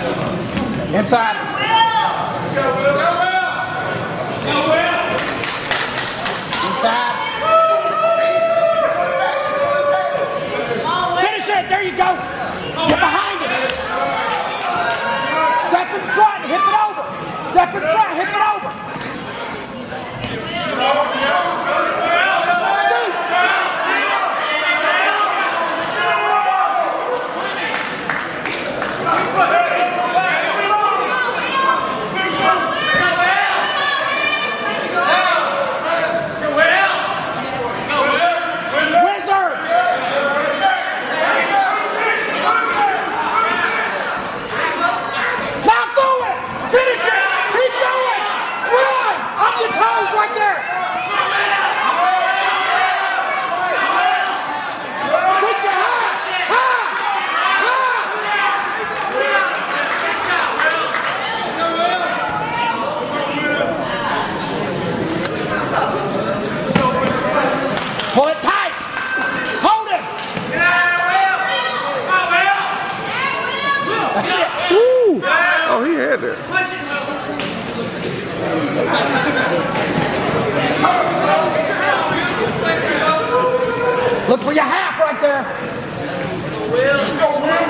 Inside. Let's go, Will. Go, Will. Go, Will. Inside. Finish it. There you go. Get behind it. Step in front and hip it over. Step in front, hip it over. Right there! Take your pull it tight! Hold it! Get out of there, Will! Come on, Will! That's it! Woo! Oh, he had that. Look for your half right there. Will. Let's go, Will.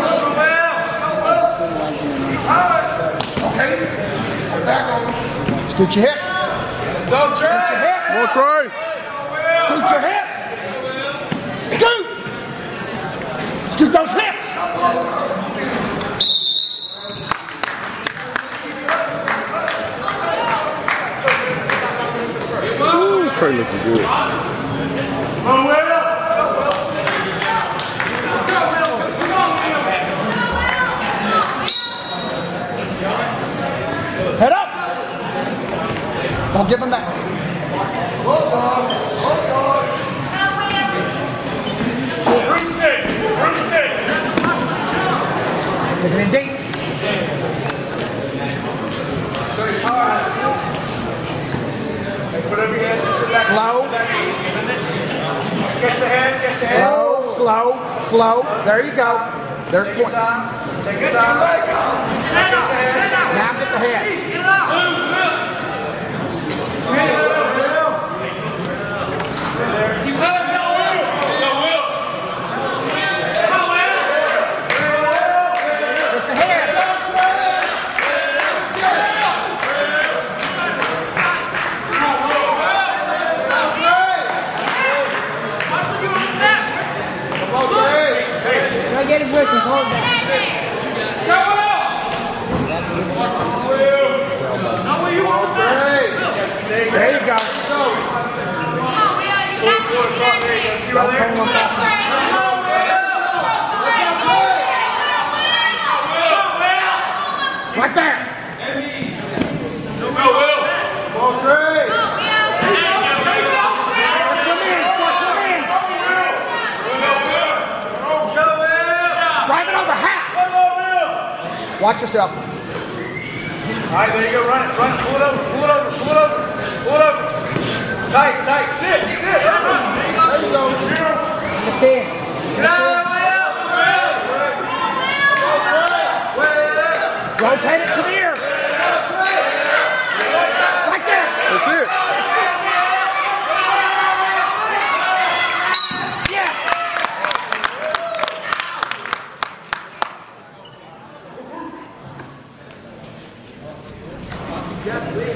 Okay. Back on. Scoot your hip. Go, Trey. Come on, Trey. Scoot your hip. Scoot. Scoot those hips. Ooh, Trey looking good. Come on, Will. Head up. Don't give him that. Taking it deep. Slow. Catch the head, catch the head. Slow. There you go. There's point. Take your time. Now get the head. Get his wrist and hold that. There you go. Right there. Drive it over half. Watch yourself. All right, there you go. Run it. Pull it over. Pull it over. Tight. Sit. There you go. Get rotate it to the ear. Like that. That's it. Yeah.